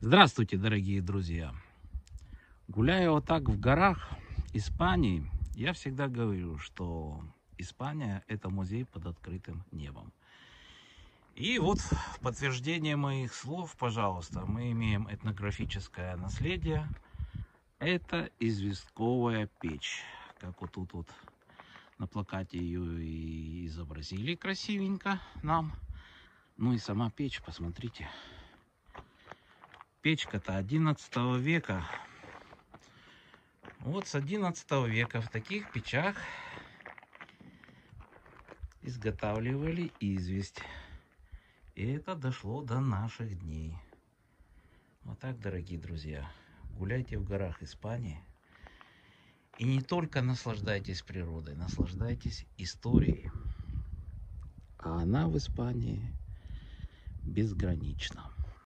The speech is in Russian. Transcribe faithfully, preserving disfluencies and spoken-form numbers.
Здравствуйте, дорогие друзья! Гуляя вот так в горах Испании, я всегда говорю, что Испания– это музей под открытым небом. И вот в подтверждение моих слов, пожалуйста, мы имеем этнографическое наследие. Это известковая печь. Как вот тут вот на плакате ее и изобразили красивенько нам. Ну и сама печь, посмотрите. Печка-то одиннадцатого века. Вот с одиннадцатого века в таких печах изготавливали известь. И это дошло до наших дней. Вот так, дорогие друзья, гуляйте в горах Испании. И не только наслаждайтесь природой, наслаждайтесь историей. А она в Испании безгранична.